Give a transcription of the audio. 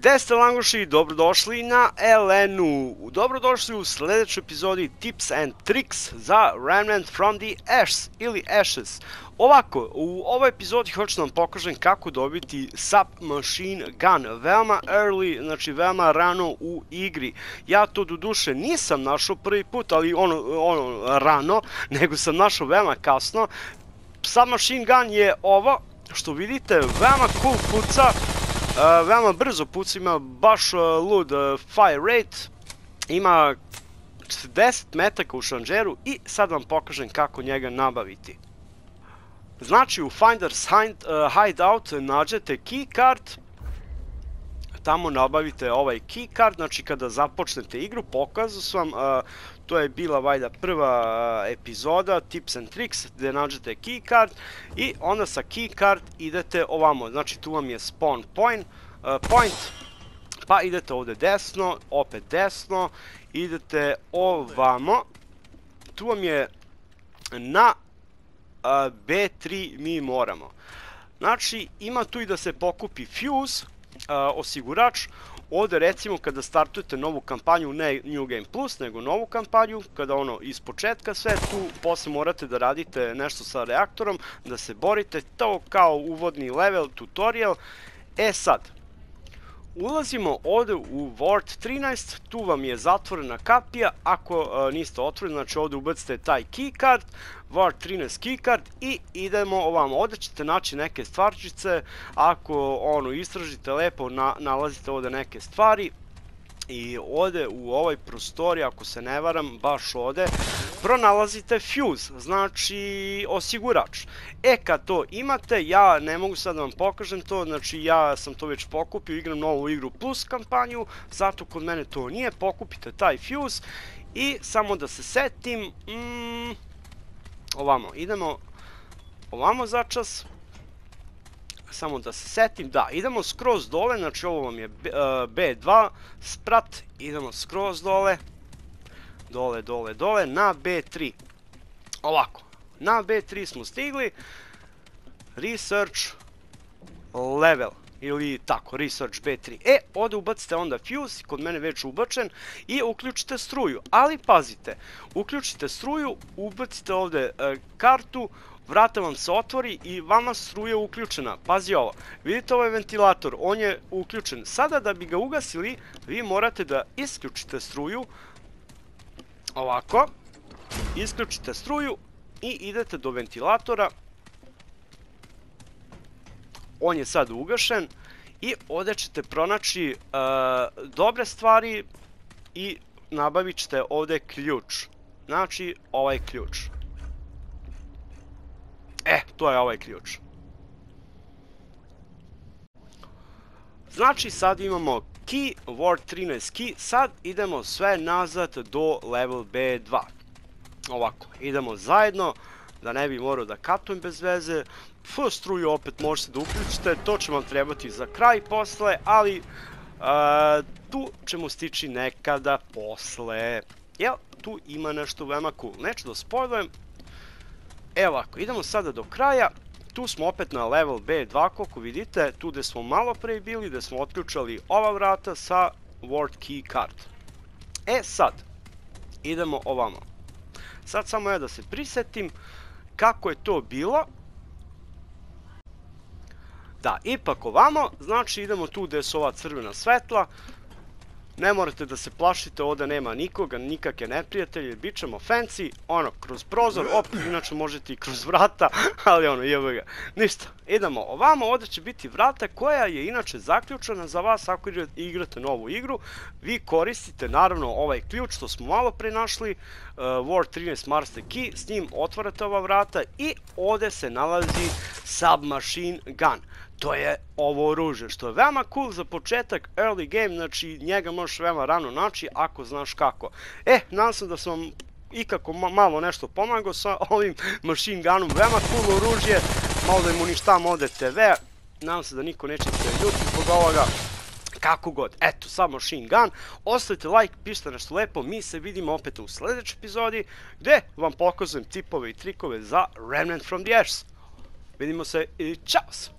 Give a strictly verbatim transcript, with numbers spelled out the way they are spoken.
Gde ste langoši, dobrodošli na L N-u, dobrodošli u sljedećoj epizodi Tips and Tricks za Remnant from the Ashes ili Ashes. Ovako, u ovoj epizodi hoću da vam pokažem kako dobiti submachine gun, veoma early, znači veoma rano u igri. Ja to do duše nisam našao prvi put, ali ono, ono rano, nego sam našao veoma kasno. Submachine gun je ovo, što vidite, veoma cool puca. Uh, veoma brzo puca, ima baš uh, lud uh, fire rate, ima četrdeset metaka u šanđeru i sad vam pokažem kako njega nabaviti. Znači u Finders uh, Hideout nađete keycard, tamo nabavite ovaj keycard, znači kada započnete igru, pokazao sam, uh, to je bila vajda prva uh, epizoda Tips and Tricks gdje nađete keycard i onda sa keycard idete ovamo, znači tu vam je spawn point, uh, point, pa idete ovdje desno, opet desno, idete ovamo, tu vam je na uh, B tri mi moramo. Znači ima tu i da se pokupi fuse, uh, osigurač. Ovdje recimo kada startujete novu kampanju, ne New Game Plus, nego novu kampanju, kada ono iz početka sve, tu posle morate da radite nešto sa reaktorom, da se borite, to kao uvodni level, tutorial. E sad, ulazimo ovdje u Ward trinaest, tu vam je zatvorena kapija, ako uh, niste otvorili, znači ovdje ubacite taj keycard, Ward trinaest keycard i idemo ovamo, ovdje ćete naći neke stvarčice, ako ono istražite lepo, na, nalazite ovdje neke stvari i ovdje u ovoj prostoriji, ako se ne varam, baš ovdje, pronalazite fuse, znači osigurač. E kad to imate, ja ne mogu sad da vam pokažem to, znači ja sam to već pokupio, igram novu igru plus kampanju, zato kod mene to nije, pokupite taj fuse i samo da se setim, mm, ovamo, idemo ovamo začas, samo da se setim, da, idemo skroz dole, znači ovo vam je B dva sprat, idemo skroz dole, dole, dole, dole, na B tri, ovako, na B tri smo stigli, research level, ili tako, research B tri, e, ovdje ubacite onda fuse, kod mene već ubačen, i uključite struju, ali pazite, uključite struju, ubacite ovdje e, kartu, vrata vam se otvori i vama struja uključena. Pazi ovo, vidite ovaj ventilator, on je uključen. Sada da bi ga ugasili, vi morate da isključite struju, ovako, isključite struju i idete do ventilatora. On je sad ugašen i ovdje ćete pronaći uh, dobre stvari i nabavit ćete ovdje ključ. Znači ovaj ključ. E, to je ovaj ključ. Znači sad imamo key, Ward trinaest key, sad idemo sve nazad do level B dva. Ovako, idemo zajedno, da ne bi morao da katujem bez veze. F, struju opet možete da uključite, to će vam trebati za kraj posle, ali uh, tu ćemo stići nekada posle. Jel, tu ima nešto veoma cool, neću da spojlujem. Evo ovako, idemo sada do kraja, tu smo opet na level B dva, koliko vidite, tu gde smo malo pre bili, gde smo otključali ova vrata sa Ward Key card. E sad, idemo ovamo. Sad samo ja da se prisetim kako je to bilo. Da, ipak ovamo, znači idemo tu gde su ova crvena svetla. Ne morate da se plašite, ovdje nema nikoga, nikakve neprijatelje, bit ćemo fancy, ono, kroz prozor, op, inače možete i kroz vrata, ali ono, jebe ga, ništa, idemo ovamo, ovdje će biti vrata koja je inače zaključena za vas ako igrate novu igru, vi koristite naravno ovaj ključ što smo malo pre našli, uh, Ward trinaest Master Key, s njim otvarate ova vrata i ovdje se nalazi submachine gun. To je ovo oružje, što je veoma cool za početak, early game, znači njega možeš veoma rano naći ako znaš kako. E, nadam se da sam vam ikako malo nešto pomagao sa ovim machine gunom, veoma cool oružje, malo da im uništavam ovdje te ve, nadam se da niko neće se ljuti zbog ovoga, kako god. Eto, submachine gun, ostavite like, pišite nešto lepo, mi se vidimo opet u sljedećoj epizodi, gdje vam pokazujem tipove i trikove za Remnant from the Ashes. Vidimo se i čao!